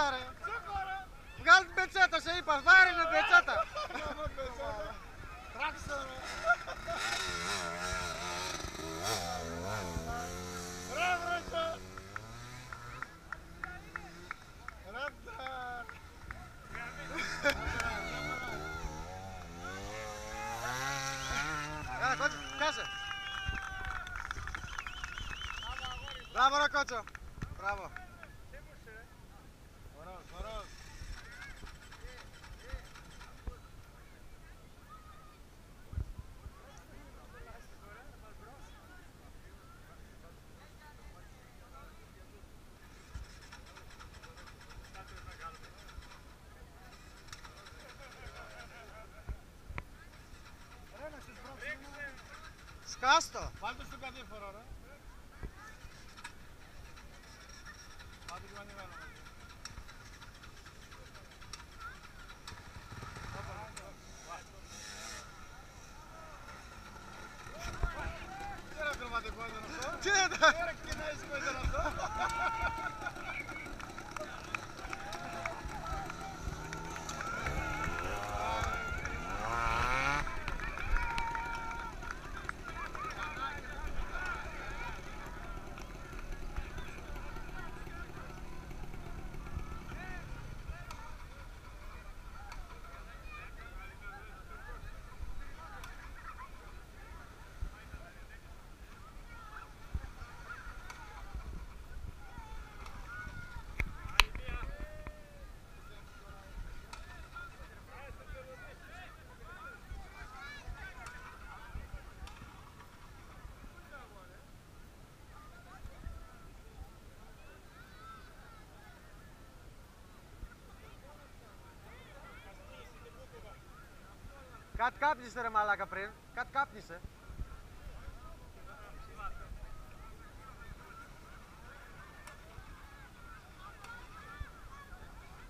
πετσέτα ρε. Βγάλ' την πετσέτα, σε είπα, βάρινε πετσέτα. Τράξτε ρε. Ρε βρέσε. Έλα κότσο, πιάσε. Μπράβο ρε κότσο. Μπράβο. Ωραίος, ωραίος. Σκάστο. Βάλτε στο κατήφορο ρε. Άντε και ανεβαίνω. Τι ρε κροματικό ήταν αυτό. Τι ρε κινέζικο ήταν αυτό. Κάτι κάπνισε ρε μαλάκα πριν, κάτι κάπνισε.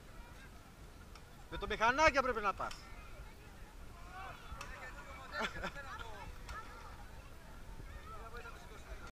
Με το μηχανάκι πρέπει να πας.